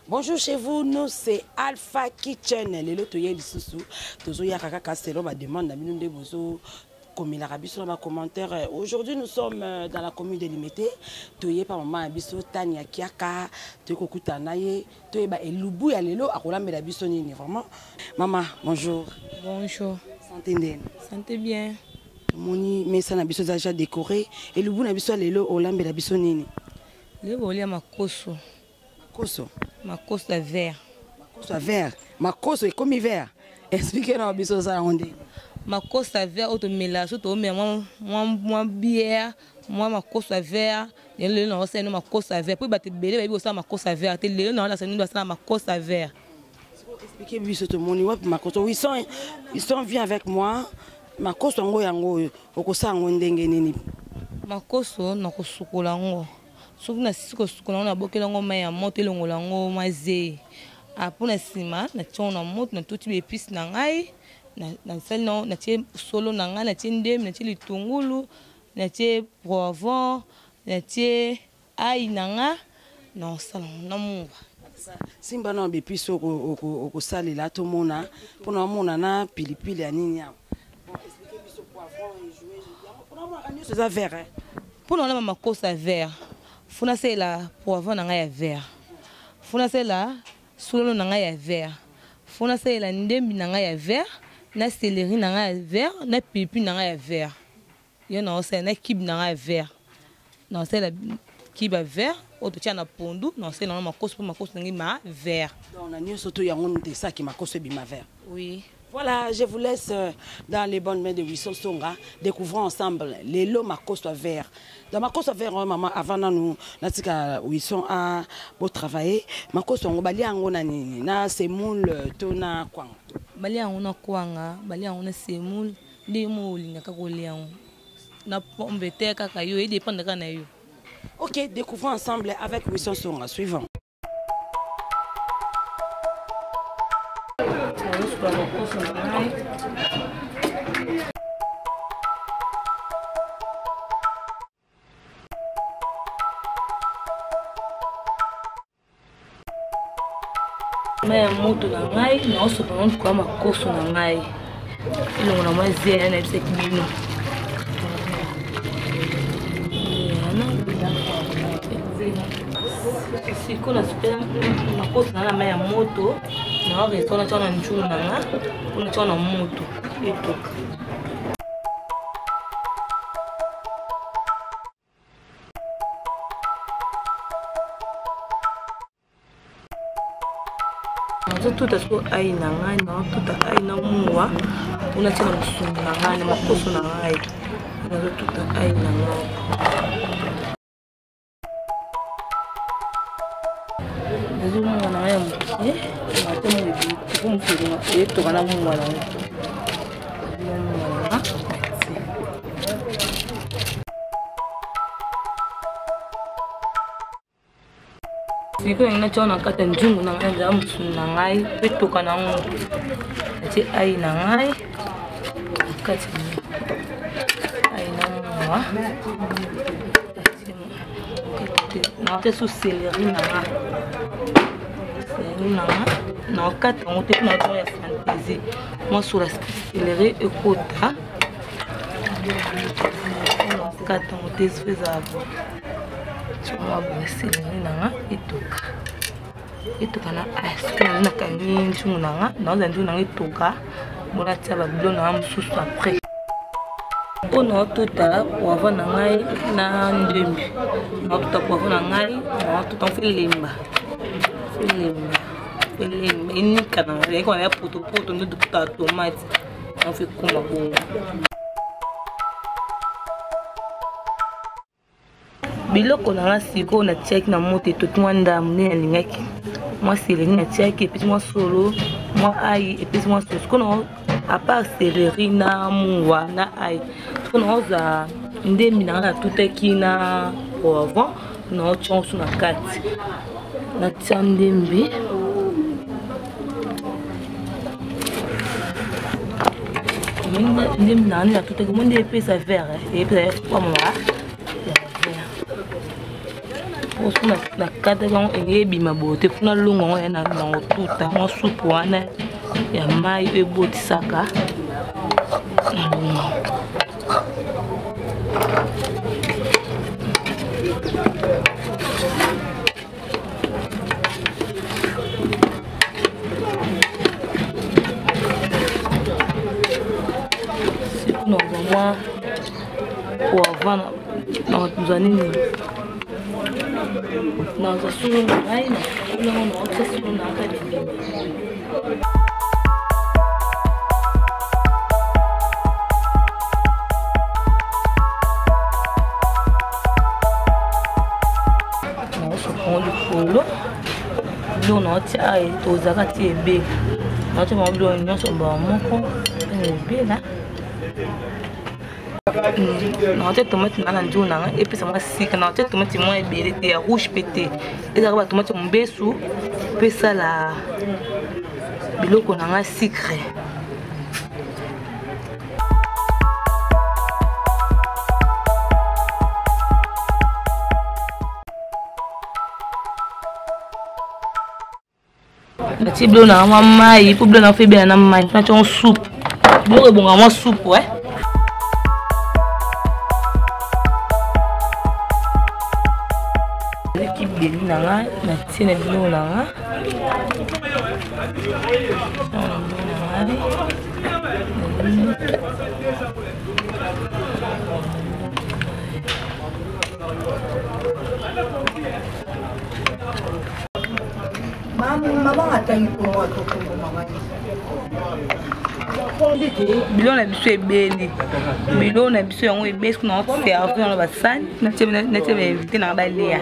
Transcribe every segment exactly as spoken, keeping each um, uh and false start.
Bonjour chez vous, nous c'est Alpha Kitchen. Les lots toyé lisusu, tozo ya kaka kaselo ma demande na minunde bozo comme il a rabi sur ma commentaire. Aujourd'hui nous sommes dans la commune de Limité. Toyé par maman biso Tania Kiaka, toyé kokuta naye, toyé ba elubu ya lelo akola mela biso nini vraiment. Maman, bonjour. Bonjour. Santé ndene. Santé bien. Moni mesa na biso déjà décoré, elubu na biso lelo olambela biso nini. Le volia makoso. Makoso. Makoso de verre. Makoso de verre. Makoso est comme vert. Expliquez-nous biso ça onde. Makoso de verre auto mélange auto mais moi moi moi bière, moi makoso de verre, et le non c'est makoso de verre. Puis battre belé ba ça makoso de verre. Le non là c'est nous ça makoso de verre. Expliquez biso tout monde ouais makoso ils sont ils sont viens avec moi. Makoso ngo yango okosa ngo ndenge nini. Makoso na kosukola ngo. Soki na siko sukola na bokela ngo mai ya moto elongola ngo maze. Apona sima na tona moto na tuti be épices na ngai na na sel no na tie solo na ngai na tie ndem na tie litungulu na tie poivron na tie ai na nga na sala na munga. Simba na be épices oko oko sali la to mona pona mona na pilipili ya nini ya. Bon expliquer biso poivron et jouer. Pona mona kanyo ça vert. Pona na makosa vert. Funa c'est la poivron na ngai ya vert. Funa c'est la solo na ngai ya vert. Funa c'est la ndembi na ngai ya vert, na céleri na ngai ya vert, na pipi na ngai ya vert. Yo na c'est na kib na ngai ya vert. Na c'est la kib à vert, auto tia na pondu, na c'est na makoso pour makoso ngi ma vert. Donc na nyo soto ya ngonde ça qui makoso bima vert. Oui. Voilà, je vous laisse dans les bonnes mains de Wilson Songa. Découvrons ensemble les lots Makoso vert. Dans Makoso vert, maman, avant nous, Wilson a beau travailler. Makoso on bali ango na nini na semoule tona kwanga. Bali ango na kwanga, bali ango na semoule, ndi mo linga ka kolia. Na pomme de terre kaka yo, il dépend de kana yo. OK, découvrons ensemble avec Wilson Songa. Suivant. Mais moto na ngai na oso pa nko kwa makoso na ngai ilongo na mazie na bise kibino si kuna super makoso na mai ya moto na resto na chana nchunu na nga kuna chana moto etoka tout à ce aïe nanga non tout à aïe na muwa una tena musungu nanga na makoso nanga aïe na tout à aïe nanga nazo muwa nanga ya mukie na tena bibi ko mukiri na eto kana muwa nanga Siko ina chona kata njungu na ngai za mtu na ngai petoka na ngo ati ai na ngai kati ai na ngo na te su céleri na nga céleri na nga na kata ngo te na to ya fantaisie moi sur la céleri ekota kata ngo te faisable Chuma bwesele nanga itoka itoka na aspect na kanyi chungu nanga na zandu nanga itoka mona tia ba bilo na mususu après ono tota poivron na ngai na ndembi na tota poivron na ngai na tota felemba felemba felemba ini kana ya kwa ya poto poto ndo tota tomate on fait comme bongo biloko na siko na tiaki na moto to twanda mne na lingaki moi céleri na tiaki et puis moi solo moi aïe et puis moi solo kono à part céleri na muwa na aïe kono za ndemi na tutaki na poivron na chonsu na kati na tsandembi ndemi na na tutaki monde epesa vert et puis kwa moi osuna na kata yango ebima bote funa longo ya na na otuta mo supu wana ya mai ebotisaka na longo. Siku na mwa wavana na watuzanini na zasulu ngai na kuna na otesulu na akademi. Na sopo likolo lo na tia tozaka ti ebe na tia mabilo nyonso ba moko ebe na na te tomate na nju na et puis ça m'a sika na te tomate moi ebele te ya rouge pété ezaka ba tomate mbesu pe ça la biloko na nga sucre. Na ti bilo na mai pour bilo na fait bien na mai na ton soupe bilo bon na soupe ouais. Beli nanga na tiene bilo nanga bilo na biso ebeli bilo na biso yango ebesi kuna servir na basani na tiene na tiene invité na balia.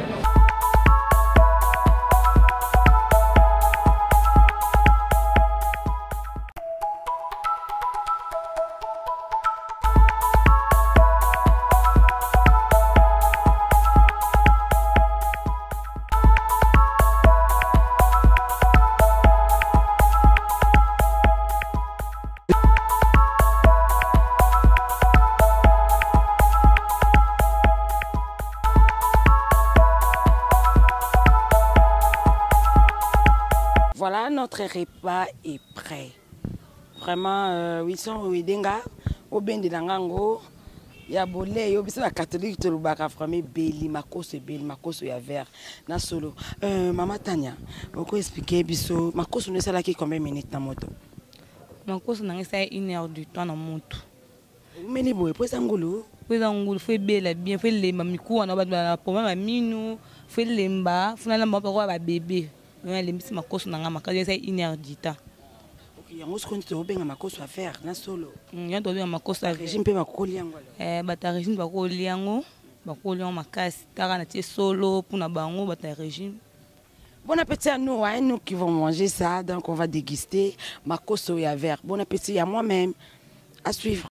Voilà, notre repas est prêt. Vraiment, euh, oui, son ouidenga, au ben de langango, ya bolé, yo biso la catholique to lubaka vraiment beli makoso beli makoso ya vert na solo. Euh, Maman Tania, pourquoi expliquer biso makoso ne sala qui combien de minutes na moto? Makoso na ngisa une heure du temps na moto. Mais les boy, pour ça ngulu. Pour ça ngulu, faut bela bien, faut les mamikou na ba na problème minu, faut lemba, faut na lamba pour ba bébé. Les makoso na nga makazi c'est une heure du temps. OK, yango ce qu'on te obenga makoso à faire na solo. Ya to benga makoso à régime pe bakoli yango. Eh bata régime bakoli yango, bakoli yango makasi tara na tie solo pour na bango bata régime. Bon appétit à nous, hein, nous qui vont manger ça, donc on va déguster makoso ya vert. Bon appétit à moi-même. À suivre.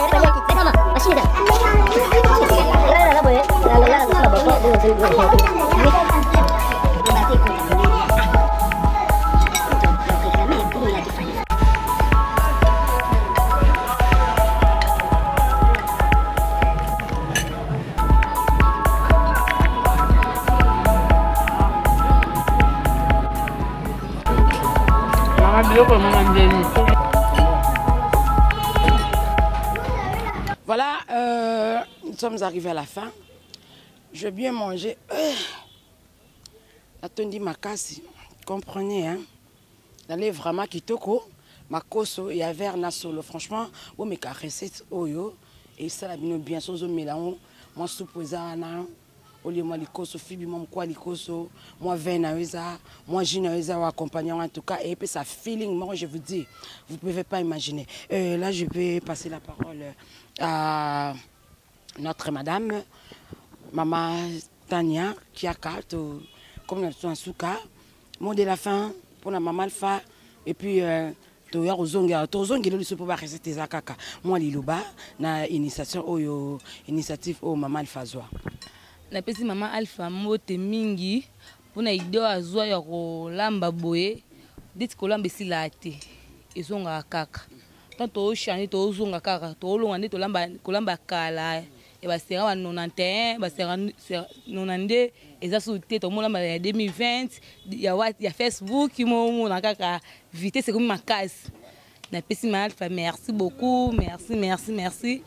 Voilà, euh, nous sommes arrivés à la fin. Je vais bien manger. Euh, Attendi makasi, comprenez, hein? D'aller vraiment kitoko, makoso et vert na solo. Franchement, vous me caressez oyo et ça la bien sûr mélange. Moi suppose na oli moi likoso fibi moi quoi likoso moi vin na eza moi gin na eza ou accompagnant en tout cas et puis ça feeling moi je vous dis vous pouvez pas imaginer. Euh, là je vais passer la parole à notre madame Maman Tania qui a carte comme nous sommes en souka mot de la fin pour la maman Alpha et puis euh, to ya ozonga to ozongelo liso po ba recette za kaka moi liloba na initiation oyo initiative o Maman Alpha zwa na pesi Maman Alpha mote mingi pona ideo azwa ya kolamba boye dit kolamba sila te ezonga kaka tanto o chani to ozonga kaka to olonga ndi to lamba kolamba kala et bah c'est en quatre-vingt-onze bah c'est en quatre-vingt-douze et ça sauté tout le monde en deux mille vingt il y a il y a Facebook qui m'ont na kaka vite c'est comme ma case na pesi mal fa merci beaucoup merci merci merci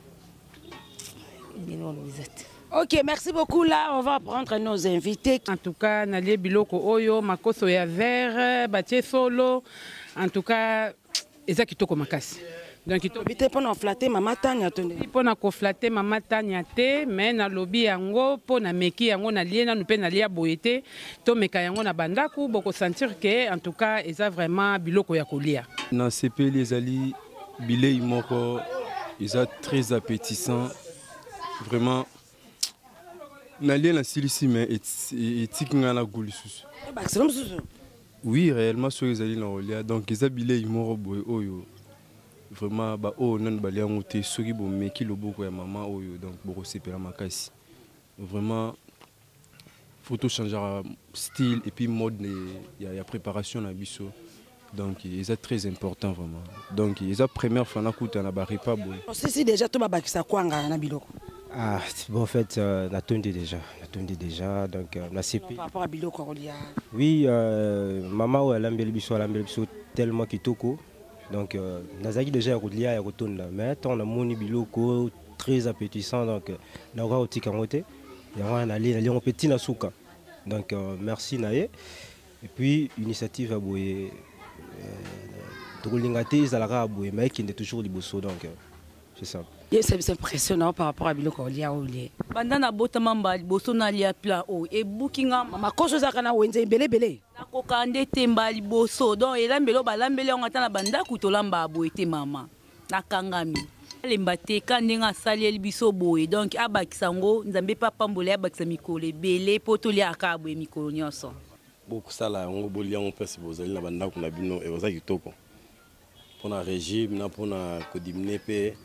ok, merci beaucoup. Là, on va prendre nos invités. En tout cas, Nalie Biloko Oyo, Makoso ya vert, Batie Solo. En tout cas, eza kitoko makasi. Donc kitoko. Bité pour nous flatter maman Tania tonde. Pour na ko flatter maman Tania te, mais na lobby yango pour na meki yango na liena nous pe na lia boyete, to meka yango na bandaku boko sentir que en tout cas, eza vraiment biloko ya kolia. Na C P les ali bilei moko, eza très appétissant. Vraiment. Nalien la silici mais éthique ngala goulisusu. Oui, réellement sur les alliés na donc les habilés ils m'ont roboé oyo. Vraiment ba o nan balia ngote soki bo meki loboko ya maman oyo donc boko sepela makasi. Vraiment photo changer style et puis mode il y a préparation na biso. Donc c'est très important vraiment. Donc les première fois na kuta na ba repas boy. Si si déjà to ba bakisa kwanga na biloko. Ah, bon, en fait, euh, la tonde déjà, la tonde déjà, donc euh, la C P. Par rapport à Bilo Corolia. Oui, euh, maman elle a l'ambel biso, l'ambel biso tellement kitoko, donc euh, Nazaki déjà Rodia et retourne là, mais on a moni biloko très appétissant, donc là on va au tikamote, et on a allé, allé en petit na souka, donc euh, merci Naye, et puis initiative à Boye, Togolingate, Zalara à Boye, mais qui est toujours liboso, donc euh, c'est ça. C'est impressionnant par rapport à Biloko Olia Olie. Bandana botamamba liboso na lia pla o e bookinga mama koso zaka na wenze belé belé. Na kokande temba liboso donc elambelo balambele on atana banda kutolamba boete mama. Na kangami. Lemba te kandenga sali libiso boye donc abakisa ngo nzambe papa mbole abakisa mikolo belé potolia akabwe mikolo nyonso. Beaucoup ça là on bolia on pesi bozali na banda kuna bino e ozaki toko. Pona régime na pona kodimine pe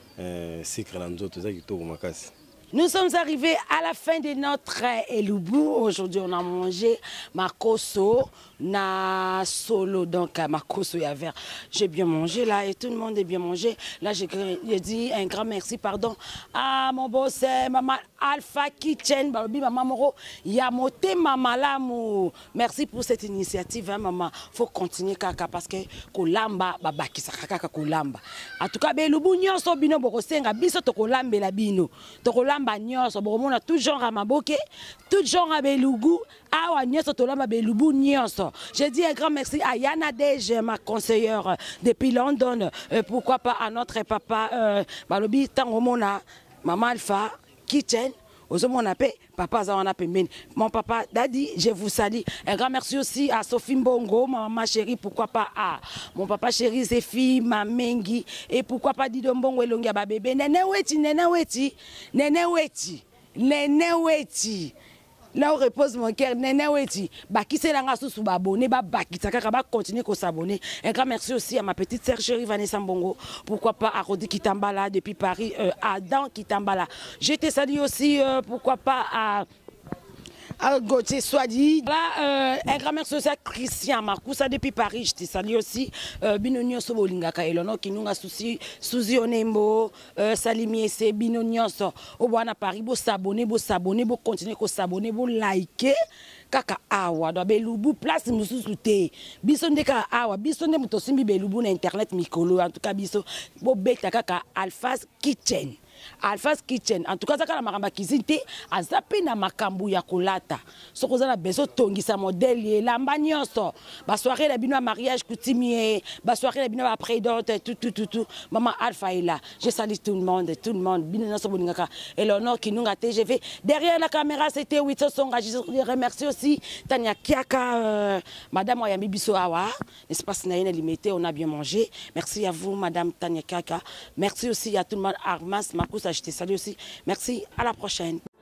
Nous sommes arrivés à la fin de notre Elubu. Aujourd'hui, on a mangé makoso, na solo, donc makoso et vert. J'ai bien mangé là et tout le monde a bien mangé. Là, j'ai dit un grand merci, pardon, à mon boss, maman Alpha Kitchen, Barobi, maman Moro, Yamote, maman Lamou. Merci pour cette initiative, hein, maman. Faut continuer kaka parce que kolamba, baba qui kaka kolamba. En tout cas, Elubu nyonso bino borosenga biso to kolambe la bino. To kolamba nyonso boromona tout genre à maboke, tout genre à belugu, awa nyonso to lamba belubu nyonso. Je dis un grand merci à Yana Dej, ma conseillère depuis London. Euh, pourquoi pas à notre papa euh, Balobi Tangomona, maman Alpha Kitchen. Papa mon papa Daddy, je vous salue. Un grand merci aussi à Sophie Mbongo, ma maman chérie, pourquoi pas à mon papa chéri Zéphie, ma Mengi, et pourquoi pas Dido Mbongo et Longia bébé. Nene weti, nene weti, nene weti, nene weti. Là où repose mon cœur, nene weti. Bah qui c'est là sous abonné, bah bah qui s'accroche, bah continuer à s'abonner. Un grand merci aussi à ma petite sœur chérie Vanessa Mbongo. Pourquoi pas à Rodi Kitambala depuis Paris, euh, à Dan Kitambala. Je te salue aussi, euh, pourquoi pas à à Gauthier Swadi. Là, euh, un grand merci aussi à Christian Marcoussa depuis Paris. Je te salue aussi. Binonio Sobolingaka Elono qui nous a souci. Suzy Onembo, Salimi Esse, Binonio So. Au Boana Paris, vous s'abonner, vous s'abonner, vous continuer à s'abonner, vous liker. Kaka awa do belubu place mususu te biso ndeka awa biso nde mutosimbi belubu na internet mikolo en tout cas biso bo beta kaka Alpha's Kitchen. Alpha's Kitchen en tout cas ça la maramba kizite azape na makambu ya kolata soko za na beso tongisa modèle lamba nyonso ba soirée la bino mariage coutumier ba soirée la bino après d'autres tout tout tout tout maman Alpha est là. Je salue tout le monde tout le monde bino nyonso bolingaka et l'honneur qui nous a T G V derrière la caméra c'était Witso Songa. Je remercie aussi Tania Kiaka, euh, Madame Oyami Bissoawa, l'espace Naïna limité, on a bien mangé. Merci à vous, Madame Tania Kiaka. Merci aussi à tout le monde, Armas, Marcus, je te salue aussi. Merci, à la prochaine.